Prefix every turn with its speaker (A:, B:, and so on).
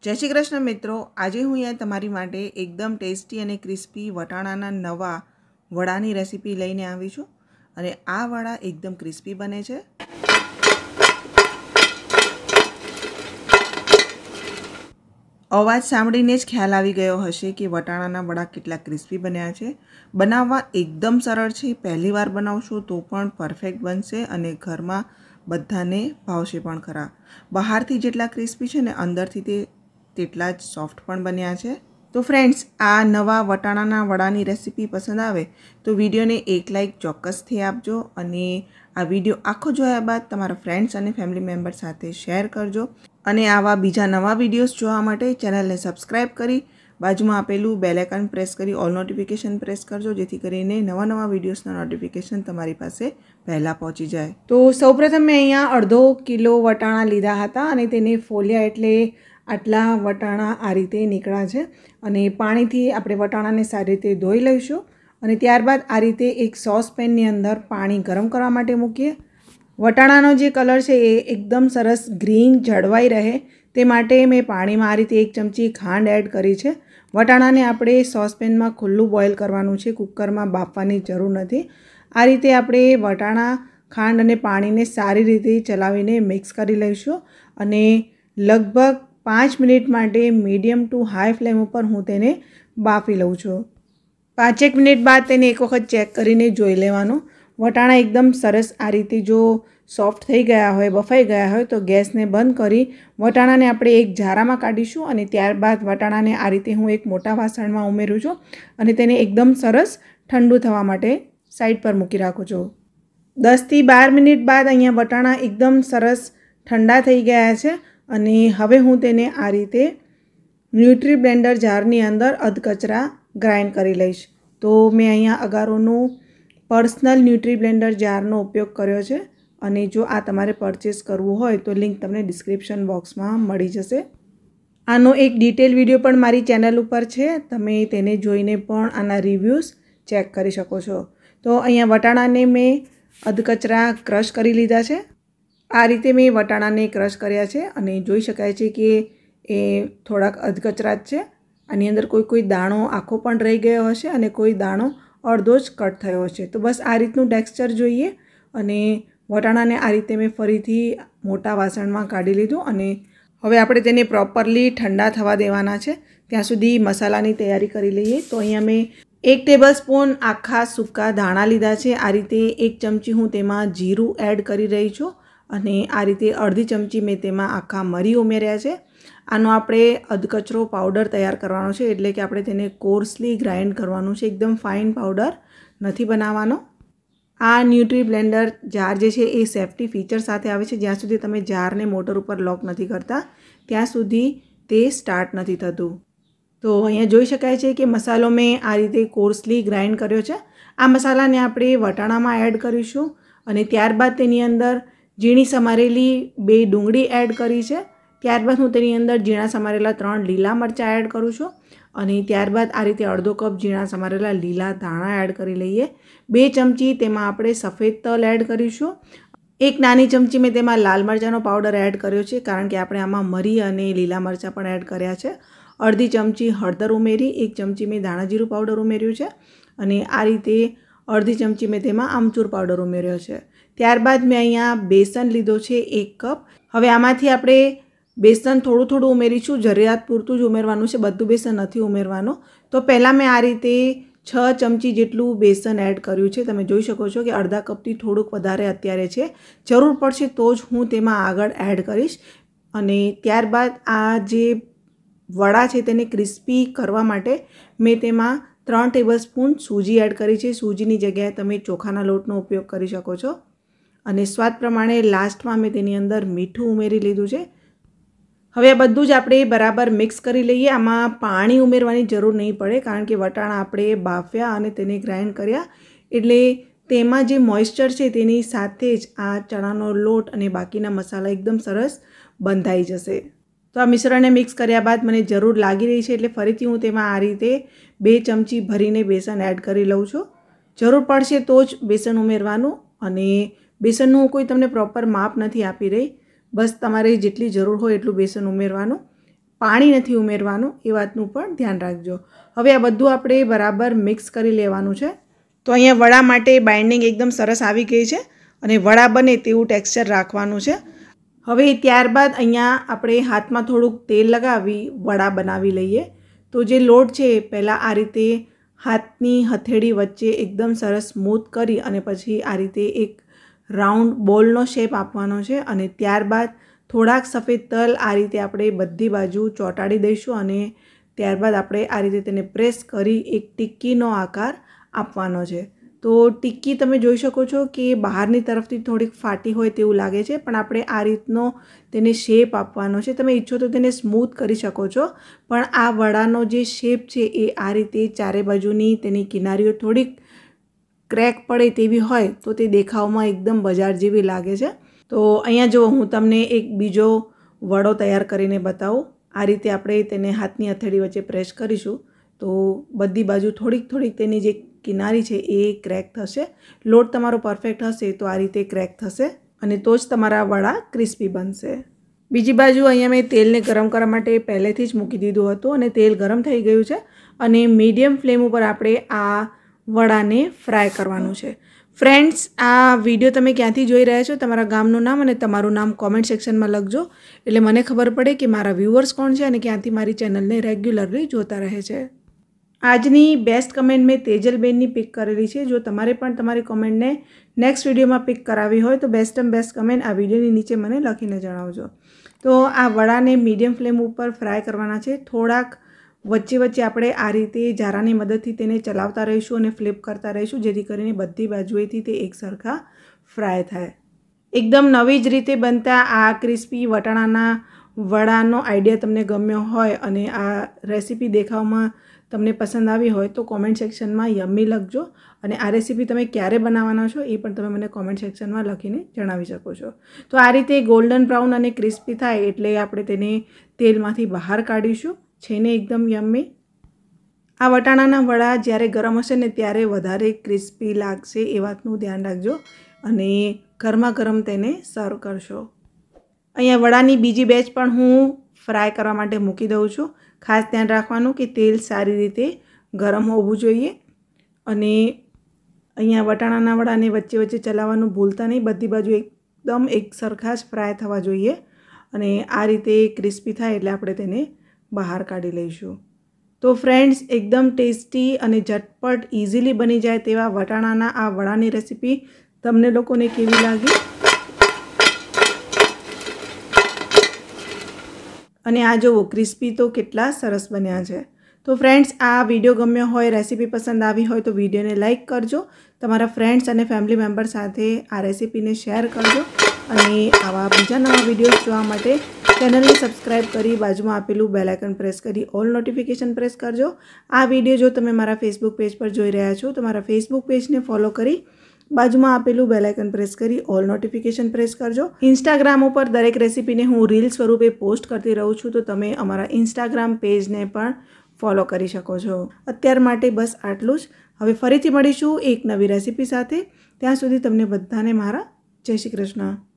A: जय श्री कृष्ण मित्रों, आज हूँ अहींया तमारी माटे एकदम टेस्टी अने क्रिस्पी वटाणाना नवा वड़ानी रेसिपी लईने आवी छुं अने आ वड़ा एकदम क्रिस्पी बने छे। अवाज सांभळीने ज ख्याल आवी गयो हशे कि वटाणाना वड़ा केटला क्रिस्पी बन्या छे। बनाववा एकदम सरळ छे, पहली वार बनावशो तो पण परफेक्ट बनशे अने घरमां बधाने भावशे पण खरा। बहारथी जेटला क्रिस्पी छे ने अंदरथी तेटला ज सॉफ्ट पण बन्या छे। तो फ्रेंड्स, आ नवा वटाणाना वड़ानी रेसिपी पसंद आवे तो विडियो ने एक लाइक चौक्कसथी आपजो अने आ विडियो आखो जोया बाद तमारा फ्रेंड्स अने फैमिली मेम्बर साथे शेर करजो अने आवा बीजा नवा विडियोज जोवा माटे चेनलने सब्सक्राइब करी बाजुमां आपेलुं बेल आइकन प्रेस करी ऑल नोटिफिकेशन प्रेस करजो, जेथी करीने नवा नवा विडियोजना नोटिफिकेशन तमारी पासे पहला पहोंची जाए। तो सौप्रथम मैं अहींया अर्धो किलो वटाणा लीधा हता अने तेने फोल्या एटले आटला वटाणा आ रीते निकळ्या छे अने पाणीथी आपणे वटाणाने सारी रीते धोई लईशुं अने त्यारबाद आ रीते एक सॉसपेननी अंदर पाणी गरम करवा माटे मूकीए। वटाणानो जे कलर छे ए एकदम सरस ग्रीन जळवाई रहे ते माटे मैं पाणीमां आ रीते 1 चमची खांड एड करी छे। वटाणाने आपणे सॉसपेनमां खुल्लुं बॉइल करवानुं छे, कुकरमां बाफવાની જરૂર નથી। आ रीते आपणे वटाणा खांड अने पाणीने सारी रीते चलावीने मिक्स करी लईशुं अने लगभग 5 मिनिट माटे मीडियम टू हाई फ्लेम पर हूँ तेने बाफी लऊं छुं। 5 मिनिट बाद तेने एक वखत चेक करीने जोई लेवानुं। वटाणा एकदम सरस आ रीते जो सॉफ्ट थई गया होय, बफाई गया होय तो गैसने बंद करी वटाणाने आपणे एक झारामां काढीशुं अने त्यारबाद वटाणाने आ रीते हूँ एक मोटा वासणमां उमेरूं छुं अने तेने एकदम सरस ठंडू थवा माटे साइड पर मूकी राखुं छुं। 10 થી 12 मिनिट बाद अहींया वटाणा एकदम सरस ठंडा थई गया छे अने हवे हूँ तेने आ रीते न्यूट्री ब्लेंडर जारनी अंदर अधकचरा ग्राइंड करी लईश। तो मैं अहींया अगारोनुं पर्सनल न्यूट्री ब्लेंडर जारनो उपयोग कर्यो छे अने जो आ तमारे परचेस करवुं होय तो लिंक तमने डिस्क्रिप्शन बॉक्समां मळी जशे। आनो एक डिटेल विडियो पण मारी चेनल उपर छे, तमे तेने जोईने पण आना रिव्यूज चेक करी शको छो। तो अहींया वटाणाने मैं अधकचरा क्रश करी लीधा छे। आ रीते मैं वटाणाने क्रश कर्या छे अने जोई शकाय छे कि ए थोड़ाक अधकचरा ज छे। आनी अंदर कोई कोई दाणो आखो पण रही गयो हशे अने कोई दाणो अर्धो ज कट थयो हशे। तो बस आ रीतनुं टेक्स्चर जोईए अने वटाणाने आ रीते मैं फरीथी मोटा वासणमां काढी लीधुं अने हवे आपणे तेने प्रॉपरली ठंडा थवा देवाना छे। त्यां सुधी मसालानी तैयारी करी लईए। तो अहींया मैं 1 टेबलस्पून आखा सूका धाणा लीधा छे। आ रीते 1 चमची हूँ तेमां जीरुं एड करी रही छुं अने आ रीते अर्धी चमची मैं तेमां आखा मरी उमेर्या छे। आनो आपणे अधकचरो पाउडर तैयार करवानो छे, एटले कि आपणे तेने कोर्सली ग्राइंड करवानुं छे, एकदम फाइन पाउडर नथी बनाववानो। आ न्यूट्री ब्लेंडर जार जे छे ए सेफ्टी फीचर साथे आवे छे। ज्यां सुधी तमे जारने मोटर उपर लॉक नथी करता त्यां सुधी ते स्टार्ट नथी थतुं। तो अहींया जोई शकाय छे कि मसालो मैं आ रीते कोर्सली ग्राइंड कर्यो छे। आ मसालाने आपणे वटाणामां एड करीशुं अने त्यारबाद तेनी अंदर झीणी समारेली 2 डूंगળી एड करी छे। त्यारबाद हूँ तेनी अंदर झीणा समारेला 3 લીલા मरचा एड करूँ छूँ अने त्यारबाद आ रीते अर्धो कप झीणा समारेला લીલા धाणा एड करी लईए। 2 चमची तेमां आपणे सफेद तल एड करीशुं। 1 नानी चमची में तेमां लाल मरचानो पाउडर एड कर्यो छे, कारण के आपणे आमां मरी अने લીલા मरचा पण एड कर्या छे। अर्धी चमची हळदर उमेरी, 1 चमची में धाणा जीरुं पाउडर उमेर्युं छे अने आ रीते अर्धी चमची में तेमां आमचूर पाउडर उमेर्यो छे। त्यारबाद मैं अहींया बेसन लीधो छे 1 कप। हवे आमांथी आपणे बेसन थोड़ुं थोड़ुं उमेरीशुं, जरूरियात पूरतुं ज उमेरवानुं छे, बधुं बेसन नथी उमेरवानुं। तो पहला मैं आ रीते 6 चमची जेटलुं बेसन एड कर्युं छे। तमे जोई शको छो कि अर्धा कपथी थोड़ुंक वधारे अत्यारे छे। जरूर पड़शे तो ज हूँ तेमां आगळ एड करीश। अने त्यारबाद आ जे वड़ा छे तेने क्रिस्पी करवा माटे मैं तेमां 3 टेबलस्पून सूजी एड करी छे। सूजीनी जग्याए तमे चोखाना लोटनो उपयोग करी शको छो। अने स्वाद प्रमाणे लास्टमां मैं तेनी अंदर मीठुं उमेरी लीधुं छे। हवे आ बधुं ज आपणे बराबर मिक्स करी लईए। आमां पाणी उमेरवानी जरूर नहीं पड़े, कारण के वटाणा आपणे बाफ्या अने तेने ग्राइंड कर्या एटले तेमां जे मॉइस्चर छे तेनी साथे ज आ चणानो लोट अने बाकीना मसाला एकदम सरस बंधाई जशे। तो आ मिश्रणने मिक्स कर्या बाद मने जरूर लागी रही छे, एटले फरीथी हूँ तेमां आ रीते 2 चमची भरीने बेसन एड करी लऊं छुं। जरूर पड़शे तो ज बेसन उमेरवानुं अने बेसननुं कोई तमने प्रॉपर माप नहीं आपी रही, बस तमारे जेटली जरूर हो एटलुं बेसन उमेरवानुं। પાણી નથી ઉમેરવાનું, એ વાતનું પણ ધ્યાન રાખજો. હવે આ બધું આપણે બરાબર મિક્સ કરી લેવાનું છે. તો અહીંયા વડા માટે બાઇન્ડિંગ એકદમ સરસ આવી ગઈ છે અને વડા બને તેવું ટેક્સચર રાખવાનું છે. હવે ત્યારબાદ અહીંયા આપણે હાથમાં થોડુંક તેલ લગાવી વડા બનાવી લઈએ. તો જે લોટ છે પહેલાં આ રીતે હાથની હથેળી વચ્ચે એકદમ સરસ સ્મૂથ કરી અને પછી આ રીતે એક રાઉન્ડ બોલનો શેપ આપવાનો છે અને ત્યારબાદ થોડાક સફેદ તલ આ રીતે આપણે બધી બાજુ ચોંટાડી દઈશું અને ત્યારબાદ આપણે આ રીતે તેને પ્રેસ કરી એક ટિક્કીનો આકાર આપવાનો છે. તો ટિક્કી તમે જોઈ શકો છો કે બહારની તરફથી થોડીક ફાટી હોય તેવું લાગે છે, પણ આપણે આ રીતનો તેને શેપ આપવાનો છે. તમે ઈચ્છો તો તેને સ્મૂથ કરી શકો છો, પણ આ વડાનો જે શેપ છે એ આ રીતે ચારે બાજુની તેની કિનારીઓ થોડીક ક્રેક પડે તેવી હોય તો તે દેખાવમાં એકદમ બજાર જેવી લાગે છે. તો અહીંયા જો હું તમને એક બીજો વડો તૈયાર કરીને બતાવું. આ રીતે આપણે તેને હાથની હથેળી વચ્ચે પ્રેસ કરીશું તો બધી બાજુ થોડીક તેની જે કિનારી છે એ ક્રેક થશે. લોટ તમારો પરફેક્ટ હશે તો આ રીતે ક્રેક થશે અને તો જ તમારા વડા ક્રિસ્પી બનશે. બીજી બાજુ અહીંયા મેં તેલને ગરમ કરવા માટે પહેલેથી જ મૂકી દીધું હતું અને તેલ ગરમ થઈ ગયું છે અને મીડિયમ ફ્લેમ ઉપર આપણે આ વડાને ફ્રાય કરવાનું છે. ફ્રેન્ડ્સ, આ વિડીયો તમે ક્યાંથી જોઈ રહ્યા છો, તમારા ગામનું નામ અને તમારું નામ કોમેન્ટ સેક્શનમાં લખજો, એટલે મને ખબર પડે કે મારા વ્યૂઅર્સ કોણ છે અને ક્યાંથી મારી ચેનલને રેગ્યુલરલી જોતા રહે છે. આજની બેસ્ટ કમેન્ટ મેં તેજલબેનની પિક કરેલી છે. જો તમારે પણ તમારી કમેન્ટને નેક્સ્ટ વિડીયોમાં પિક કરાવી હોય તો બેસ્ટ કમેન્ટ આ વિડીયોની નીચે મને લખીને જણાવજો. તો આ વડાને મીડિયમ ફ્લેમ ઉપર ફ્રાય કરવાના છે. થોડાક વચ્ચે આપણે આ રીતે જારાની મદદથી તેને ચલાવતા રહીશું અને ફ્લિપ કરતા રહીશું, જેથી કરીને બધી બાજુએથી તે એક સરખા ફ્રાય થાય. એકદમ નવી જ રીતે બનતા આ ક્રિસ્પી વટાણાના વડાનો આઈડિયા તમને ગમ્યો હોય અને આ રેસીપી દેખાવમાં તમને પસંદ આવી હોય તો કોમેન્ટ સેક્શનમાં યમ્મી લખજો અને આ રેસીપી તમે ક્યારે બનાવવાના છો એ પણ તમે મને કોમેન્ટ સેક્શનમાં લખીને જણાવી શકો છો. તો આ રીતે ગોલ્ડન બ્રાઉન અને ક્રિસ્પી થાય એટલે આપણે તેને તેલમાંથી બહાર કાઢીશું. છે ને એકદમ યમ્મી. આ વટાણાના વડા જ્યારે ગરમ હશે ને ત્યારે વધારે ક્રિસ્પી લાગશે, એ વાતનું ધ્યાન રાખજો અને ગરમા ગરમ તેને સર્વ કરશો. અહીંયા વડાની બીજી બેચ પણ હું ફ્રાય કરવા માટે મૂકી દઉં છું. ખાસ ધ્યાન રાખવાનું કે તેલ સારી રીતે ગરમ હોવું જોઈએ અને અહીંયા વટાણાના વડાને વચ્ચે ચલાવવાનું ભૂલતા નહીં. બધી બાજુ એકદમ એક સરખા જ ફ્રાય થવા જોઈએ અને આ રીતે ક્રિસ્પી થાય એટલે આપણે તેને બહાર કાઢી લઈશું. તો ફ્રેન્ડ્સ, એકદમ ટેસ્ટી અને ઝટપટ ઇઝીલી બની જાય તેવા વટાણાના આ વડાની રેસીપી તમને લોકોને કેવી લાગી? અને આ જુઓ ક્રિસ્પી તો કેટલા સરસ બન્યા છે. તો ફ્રેન્ડ્સ, આ વિડીયો ગમ્યો હોય, રેસીપી પસંદ આવી હોય તો વિડીયોને લાઇક કરજો, તમારા ફ્રેન્ડ્સ અને ફેમિલી મેમ્બર સાથે આ રેસીપીને શેર કરજો અને આવા બીજા નવા વિડીયોઝ જોવા માટે ચેનલને સબસ્ક્રાઈબ કરી બાજુમાં આપેલું બેલ આઇકન પ્રેસ કરી ઓલ નોટિફિકેશન પ્રેસ કરજો. આ વિડીયો જો તમે મારા ફેસબુક પેજ પર જોઈ રહ્યા છો તો મારા ફેસબુક પેજને ફોલો કરી બાજુમાં આપેલું બેલ આઇકન પ્રેસ કરી ઓલ નોટિફિકેશન પ્રેસ કરજો. ઇન્સ્ટાગ્રામ ઉપર દરેક રેસીપીને હું રીલ સ્વરૂપે પોસ્ટ કરતી રહું છું, તો તમે અમારા ઇન્સ્ટાગ્રામ પેજને પણ ફોલો કરી શકો છો. અત્યાર માટે બસ આટલું જ. હવે ફરીથી મળીશું એક નવી રેસીપી સાથે. ત્યાં સુધી તમને બધાને મારા જય શ્રી કૃષ્ણ.